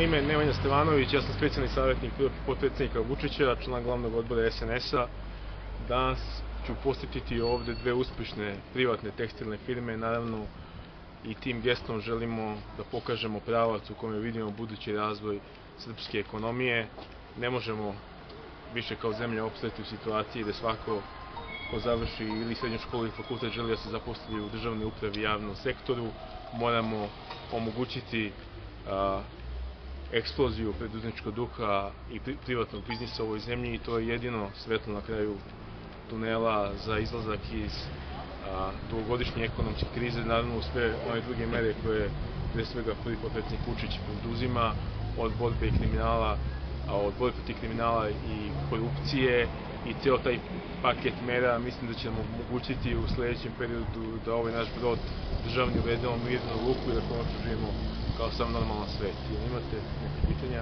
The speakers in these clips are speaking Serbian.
ime je Nemanja Stevanović, ja sam specijalni savjetnik potpredsjednika Vučića, član glavnog odbora SNS-a. Danas ću posjetiti ovdje dve uspješne privatne tekstilne firme, naravno i tim gestom želimo da pokažemo pravac u kome vidimo budući razvoj srpske ekonomije. Ne možemo više kao zemlja opstati u situaciji da svako ko završi ili srednju školu ili fakultet želi da se zaposli u državnoj upravi i javnom sektoru. Moramo omogućiti eksploziju preduzetničkog duha i privatnog biznisa u ovoj zemlji i to je jedino svetlo na kraju tunela za izlazak iz dugogodišnje ekonomske krize, naravno sve one druge mere koje pre svega prvi potpredsjednik Vučić preduzima, od borbe protiv kriminala i korupcije i ceo taj paket mera. Mislim da će nam omogućiti u sledećem periodu da ovaj naš brod državni uvedemo mirno u luku i da konačno živimo kao sam normalan svet. Imate neke pitanja?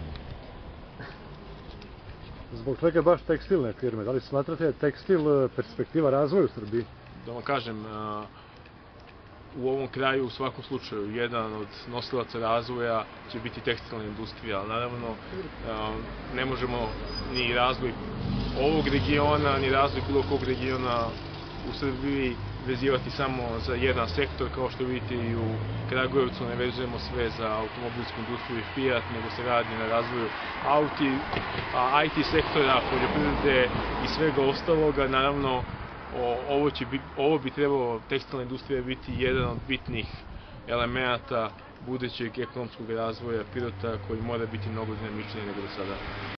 Zbog čega baš tekstilne firme? Da li smatrate da je tekstil perspektiva razvoja u Srbiji? Da vam kažem, u ovom kraju u svakom slučaju jedan od nosilaca razvoja će biti tekstilna industrija, ali naravno ne možemo ni razvoj ovog regiona, ni razvoj bilo kog regiona u Srbiji vezivati samo za jedan sektor, kao što vidite i u Kragujevcu ne vezujemo sve za automobilsku industriju i Fiat, nego se radi na razvoju IT sektora, poljoprivrede i svega ostaloga. Naravno, ovo bi trebalo tekstilna industrija biti jedan od bitnih elemenata budućeg ekonomskog razvoja Pirota koji mora biti mnogo dinamičniji nego do sada.